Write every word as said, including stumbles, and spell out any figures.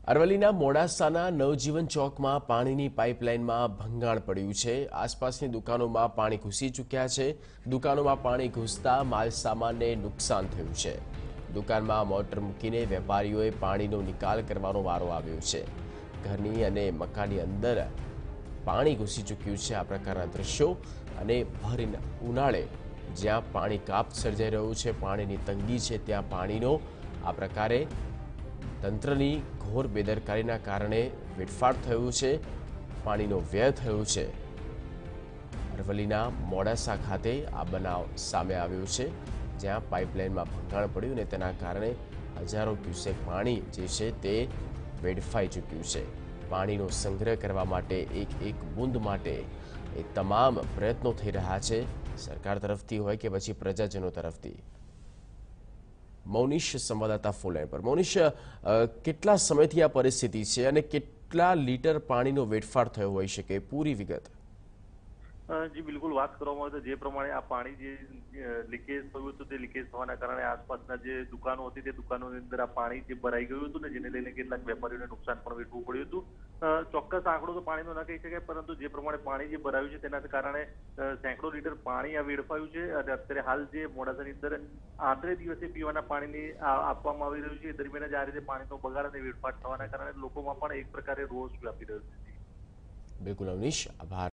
અરવલ્લીના મોડાસાના નવજીવન ચોકમાં પાણીની પાઇપલાઇનમાં ભંગાણ પડ્યું છે। આસપાસની દુકાનોમાં પાણી ઘૂસી ચૂક્યા છે। દુકાનોમાં પાણી ઘૂસતા માલસામાનને નુકસાન થયું છે। દુકાનમાં મોટર મૂકીને વેપારીઓએ પાણીનો નિકાલ કરવાનો વારો આવ્યો છે। ઘરની અને મકાનની અંદર પાણી ઘૂસી ચૂક્યું છે। આ પ્રકારના દ્રશ્યો અને ભર ઉનાળે જ્યાં પાણી કાપ સર્જાઈ રહ્યું છે, પાણીની તંગી છે, ત્યાં પાણીનો આ પ્રકારે તંત્રની ઘોર બેદરકારીના કારણે વેડફાટ થયું છે, પાણીનો વ્યય થયો છે। અરવલ્લીના મોડાસા ખાતે આ બનાવ સામે આવ્યો છે, જ્યાં પાઇપલાઇનમાં ભંગાણ પડ્યું અને તેના કારણે હજારો ક્યુસેક પાણી જે છે તે વેડફાઈ ચૂક્યું છે। પાણીનો સંગ્રહ કરવા માટે એક એક બૂંદ માટે એ તમામ પ્રયત્નો થઈ રહ્યા છે, સરકાર તરફથી હોય કે પછી પ્રજાજનો તરફથી। મૌનિશ સંવાદદાતા ફોનલાઈન પર। મૌનિશ, કેટલા સમયથી આ પરિસ્થિતિ છે અને કેટલા લીટર પાણીનો વેડફાટ થયો હોઈ શકે, પૂરી વિગત? જી બિલકુલ, વાત કરવામાં આવે તો જે પ્રમાણે આ પાણી જે લીકેજ થયું હતું તે લીકેજ થવાના કારણે આસપાસના જે દુકાનો હતી તે દુકાનોની અંદર આ પાણી જે ભરાઈ ગયું હતું ને, જેને લઈને કેટલાક વેપારીઓને નુકસાન પણ વેઠવું પડ્યું હતું। ચોક્કસ આંકડો તો પાણીનો ન કહી શકાય, પરંતુ જે પ્રમાણે પાણી જે ભરાયું છે તેના કારણે સેંકડો લીટર પાણી આ વેડફાયું છે અને અત્યારે હાલ જે મોડાસાની અંદર આશરે દિવસે પીવાના પાણીની આપવામાં આવી રહ્યું છે, એ દરમિયાન જ આ રીતે પાણીનો બગાડ અને વેડફાટ થવાના કારણે લોકોમાં પણ એક પ્રકારે રોષ વ્યાપી રહ્યો છે। બિલકુલ અવનીશ, આભાર।